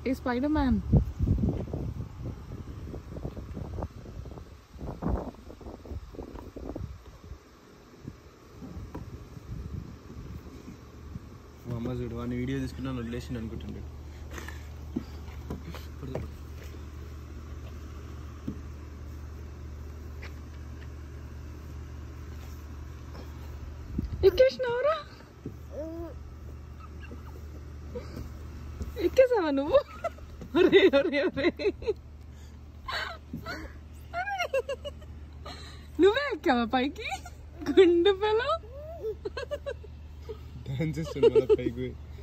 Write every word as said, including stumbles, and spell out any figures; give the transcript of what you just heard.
ఏ spider man. మా అమ్మ చూడు వాడిని వీడియో తీసుకున్నాను వదిలేసి అనుకుంటుండే. ఎక్కేసినావురా? ఎక్కేసావా నువ్వు? అరే అరే అరే నువ్వే ఎక్కావా పైకి? గుండు పిల్ల డాన్స్ చేస్తాను పైకి.